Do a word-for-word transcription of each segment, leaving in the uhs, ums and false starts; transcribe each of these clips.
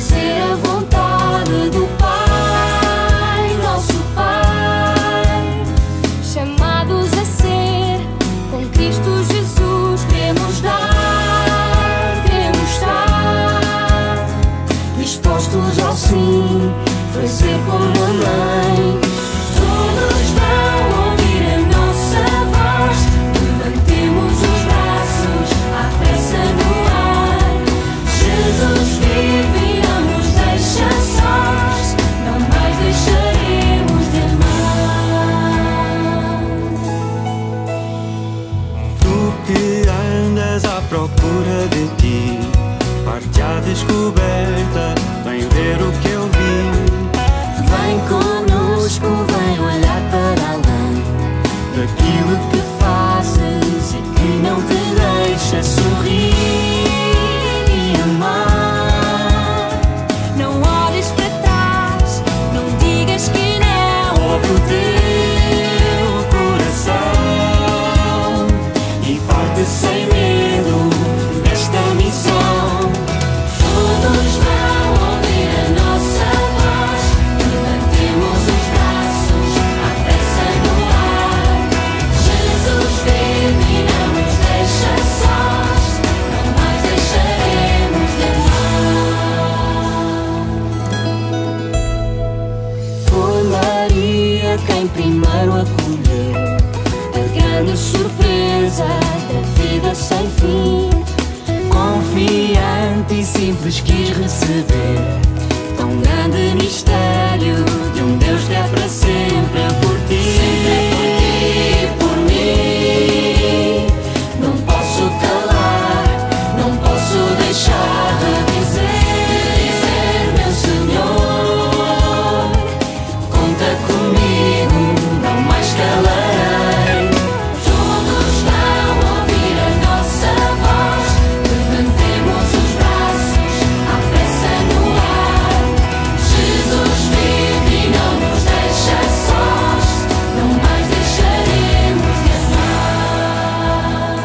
fazer a vontade do Pai, nosso Pai. Chamados a ser com Cristo Jesus, queremos dar, queremos estar dispostos ao sim, fazer como a mãe. Todos vão ouvir a nossa voz, levantemos os braços à pressa no ar. Jesus vive e não nos deixa sós, não mais deixaremos de amar. Tu que andas à procura de ti, parte à descoberta, vem ver o que eu vi. Vem conosco, vem olhar para além Daquilo que fazes e que não te deixa sorrir e amar. Não olhes para trás, não digas que não. ouve o teu coração e parte sem medo nesta missão. Todos vão ouvir a nossa voz, levantemos os braços à pressa no ar. Jesus vive e não nos deixa sós, não mais deixaremos de amar. Foi Maria quem primeiro acolheu a grande surpresa da vida sem fim. confiante e simples quis receber Tão grande mistério de um Deus que é para sempre por ti. Sempre por ti e por mim. Não posso calar, não posso deixar de dizer, dizer, meu Senhor, conta comigo, não mais calarei. Todos vão ouvir a nossa voz, levantemos os braços à pressa no ar. Jesus vive e não nos deixa sós, não mais deixaremos de amar.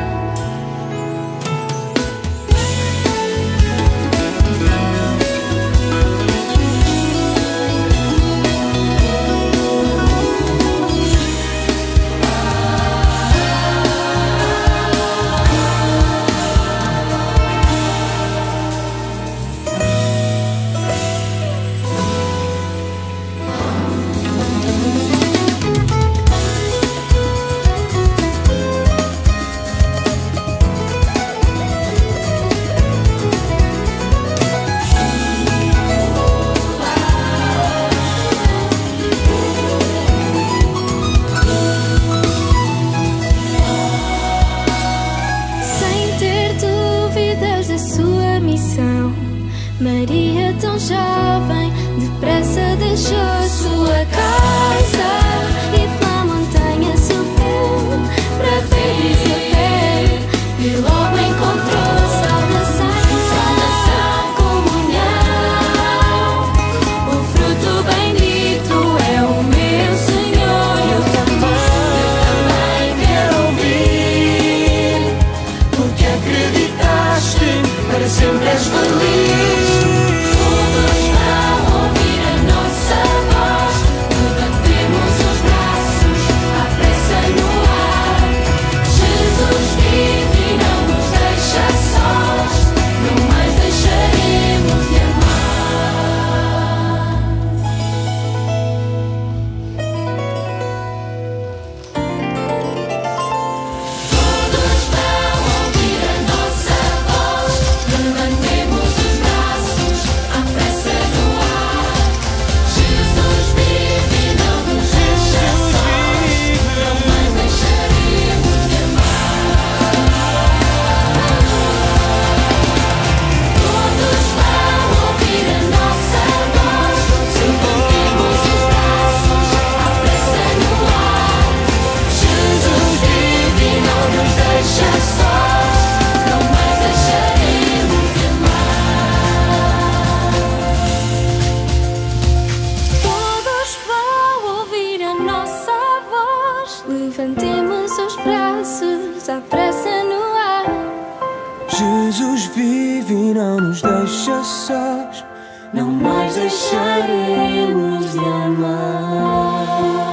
Sem ter dúvidas da sua missão, Maria, tão jovem, depressa deixou sua casa e pela montanha subiu para ver Isabel e logo encontrou salvação, salvação, comunhão. O fruto bendito é o meu Senhor. Eu também, eu também quero ouvir, porque acreditaste, para sempre és feliz. Todos vão ouvir a nossa voz, levantemos os braços à pressa no ar. Jesus vive e não nos deixa sós, não mais deixaremos de amar. Todos vão ouvir a nossa voz, levantemos os braços Jesus vive e não nos deixa sós, não mais deixaremos de amar.